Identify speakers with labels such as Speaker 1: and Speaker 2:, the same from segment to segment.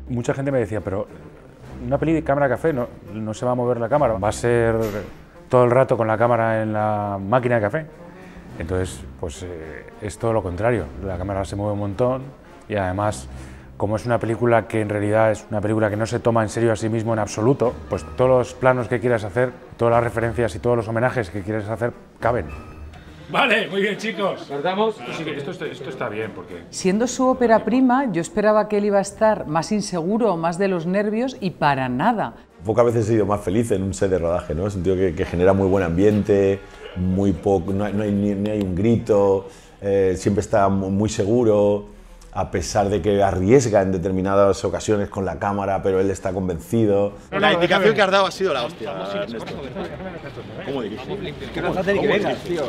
Speaker 1: Mucha gente me decía, pero una peli de cámara café, no se va a mover la cámara, va a ser todo el rato con la cámara en la máquina de café. Entonces, pues es todo lo contrario, la cámara se mueve un montón y además, como es una película que en realidad es una película que no se toma en serio a sí mismo en absoluto, pues todos los planos que quieras hacer, todas las referencias y todos los homenajes que quieres hacer, caben.
Speaker 2: Vale, muy bien, chicos.
Speaker 1: ¿Guardamos? Sí, esto está bien, porque...
Speaker 3: Siendo su ópera prima, yo esperaba que él iba a estar más inseguro, más de los nervios, y para nada.
Speaker 4: Pocas veces he sido más feliz en un set de rodaje, ¿no? Es un tío que genera muy buen ambiente, muy poco, no hay un grito, siempre está muy seguro, a pesar de que arriesga en determinadas ocasiones con la cámara, pero él está convencido.
Speaker 5: La indicación que has dado ha sido la hostia. ¿Cómo diriges?
Speaker 6: ¿Qué nos hace ni que vengas, tío?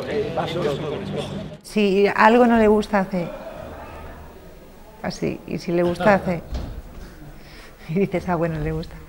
Speaker 7: Si algo no le gusta, hace así. Y si le gusta, hace. Y dices, ah, bueno, le gusta.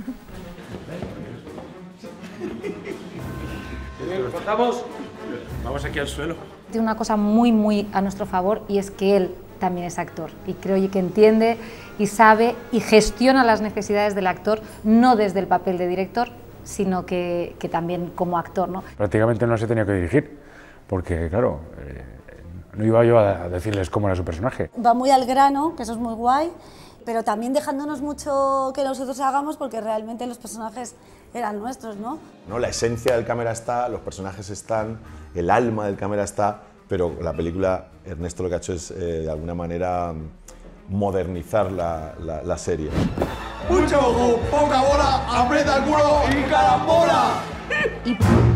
Speaker 1: ¿Cortamos? Vamos aquí al suelo.
Speaker 8: Tiene una cosa muy a nuestro favor y es que él también es actor y creo que entiende y sabe y gestiona las necesidades del actor, no desde el papel de director, sino que también como actor, ¿no?
Speaker 1: Prácticamente no se tenía que dirigir, porque claro, no iba yo a decirles cómo era su personaje.
Speaker 9: Va muy al grano, que eso es muy guay, pero también dejándonos mucho que nosotros hagamos porque realmente los personajes eran nuestros, ¿no?
Speaker 4: La esencia del cámara está, los personajes están, el alma del cámara está, pero la película, Ernesto lo que ha hecho es, de alguna manera, modernizar la serie.
Speaker 5: Mucho ojo, poca bola, aprieta el culo y carambola.